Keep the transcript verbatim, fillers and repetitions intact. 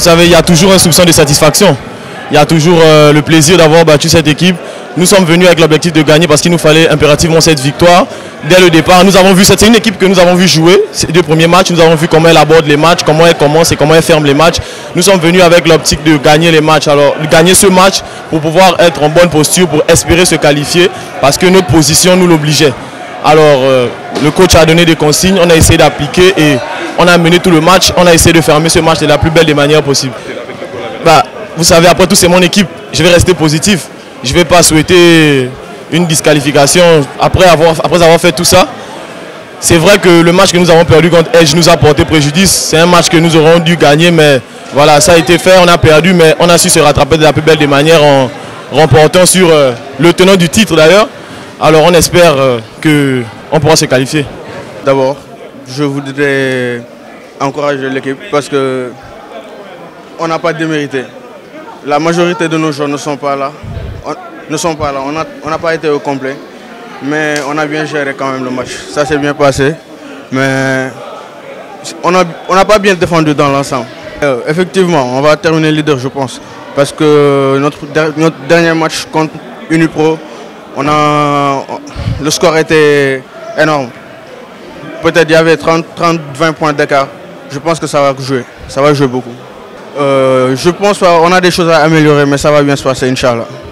savez, il y a toujours un soupçon de satisfaction. Il y a toujours euh, le plaisir d'avoir battu cette équipe. Nous sommes venus avec l'objectif de gagner parce qu'il nous fallait impérativement cette victoire. Dès le départ, nous avons vu, c'est une équipe que nous avons vu jouer ces deux premiers matchs. Nous avons vu comment elle aborde les matchs, comment elle commence et comment elle ferme les matchs. Nous sommes venus avec l'optique de gagner les matchs. Alors, de gagner ce match pour pouvoir être en bonne posture, pour espérer se qualifier parce que notre position nous l'obligeait. Alors, euh, le coach a donné des consignes, on a essayé d'appliquer et on a mené tout le match. On a essayé de fermer ce match de la plus belle des manières possibles. Bah, vous savez, après tout, c'est mon équipe. Je vais rester positif. Je ne vais pas souhaiter une disqualification après avoir, après avoir fait tout ça. C'est vrai que le match que nous avons perdu contre Edge nous a porté préjudice. C'est un match que nous aurons dû gagner, mais voilà, ça a été fait, on a perdu, mais on a su se rattraper de la plus belle des manières en remportant sur euh, le tenant du titre d'ailleurs. Alors on espère euh, qu'on pourra se qualifier. D'abord, je voudrais encourager l'équipe parce que on n'a pas démérité. La majorité de nos joueurs ne sont pas là. On, ne sont pas là. On n'a on n'a pas été au complet. Mais on a bien géré quand même le match. Ça s'est bien passé. Mais on n'a on n'a pas bien défendu dans l'ensemble. Euh, effectivement, on va terminer leader, je pense. Parce que notre, notre dernier match contre Unipro, on a, le score était énorme. Peut-être il y avait trente, trente, vingt points d'écart. Je pense que ça va jouer. Ça va jouer beaucoup. Euh, je pense qu'on a des choses à améliorer, mais ça va bien se passer, Inch'Allah.